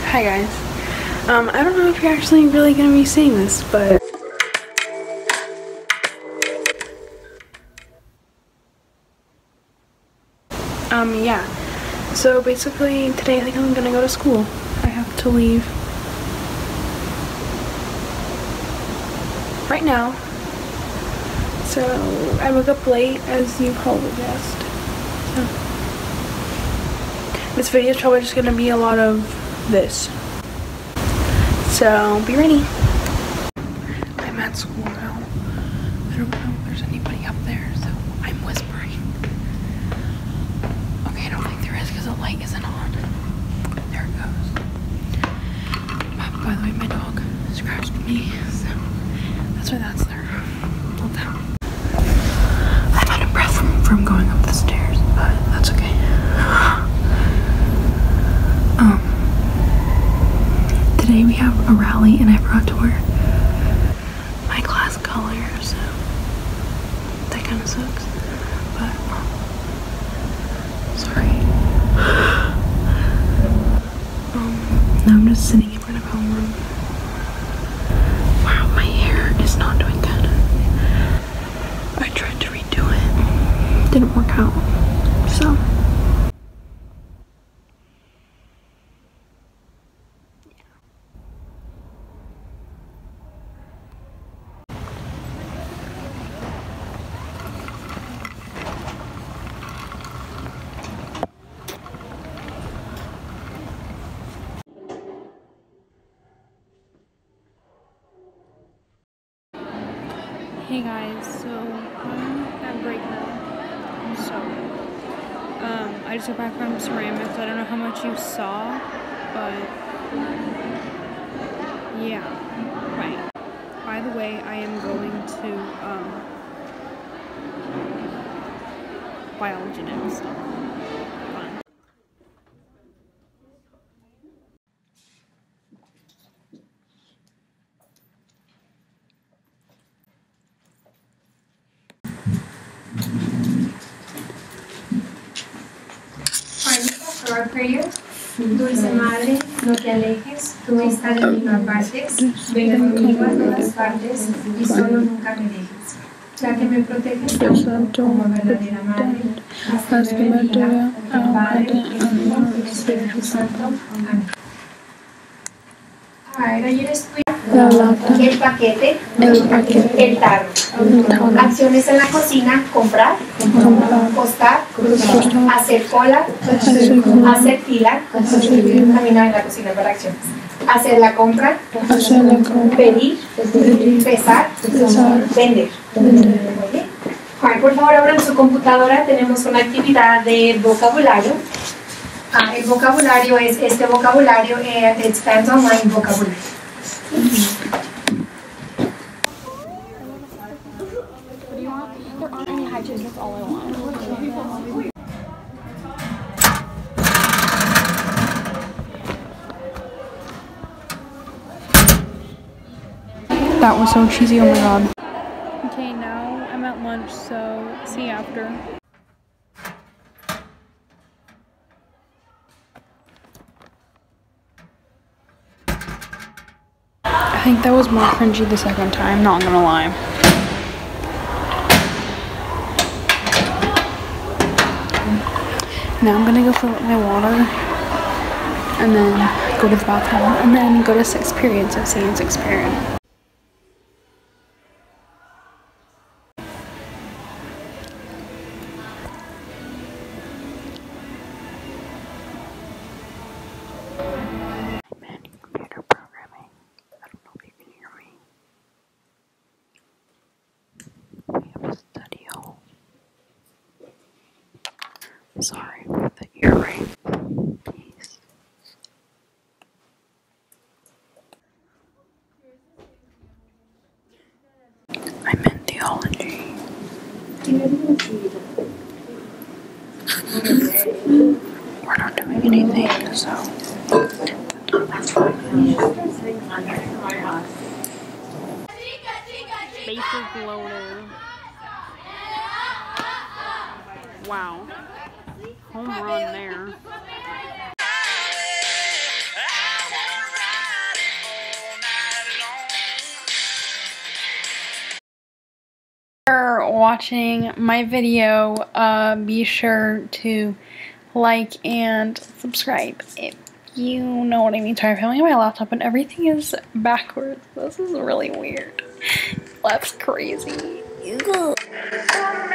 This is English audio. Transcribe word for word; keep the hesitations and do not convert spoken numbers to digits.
Hi guys. Um, I don't know if you're actually really gonna be seeing this, but um, yeah. So basically, today I think I'm gonna go to school. I have to leave right now. So I woke up late, as you probably guessed. So this video is probably just gonna be a lot of this. So be ready. I'm at school now. I don't know if there's anybody up there, so I'm whispering. Okay, I don't think there is because the light isn't on. There it goes. By, by the way, my dog scratched me, so that's why that's there. Hold down. I'm out of breath from, from going up the stairs, but that's okay. Um, today we have a rally and I forgot to wear my class color, so that kind of sucks, but um, sorry. Um, now I'm just sitting in front of homeroom. Wow, my hair is not doing good. I tried to redo it, didn't work out, so. Hey guys, so I'm at break now, so um, I just got back from ceramics. I don't know how much you saw, but yeah, right. By the way, I am going to um, biology next. Fun. Our prayer. Dulce Madre, no te alejes, tú estás en todas partes, ven conmigo a todas partes y solo nunca me dejes. Ya que me proteges como verdadera madre, hasta que me bendiga el Padre, el Hijo y el Espíritu Santo. Amén. Alright, ayer estuve La lata, el paquete, el paquete, el tarro. el tarro, Acciones en la cocina: comprar, comprar, costar, costar, hacer cola, hacer cola, hacer fila, hacer fila, caminar en la cocina para acciones. Hacer la compra, hacer la compra, pedir, pedir, pesar, pesar, vender. vender. Muy bien. Ay, por favor, abran su computadora. Tenemos una actividad de vocabulario. Ah, el vocabulario es este vocabulario, eh, it stands online vocabulario. What do you want? There aren't any high chairs, that's all I want. That was so cheesy, oh my god. Okay, now I'm at lunch, so see you after. I think that was more cringy the second time, not gonna lie. Now I'm gonna go fill up my water and then go to the bathroom and then go to sixth period, so see you in sixth period. I'm in computer programming. I don't know if you can hear me. We have a study hall. Sorry for the earring. Peace. I'm in theology. We're not doing anything, so that's fine. Basic loader. Wow. Home run there. watching my video. Uh, be sure to like and subscribe if you know what I mean. Sorry, I'm filming on my laptop and everything is backwards. This is really weird. That's crazy. Ew.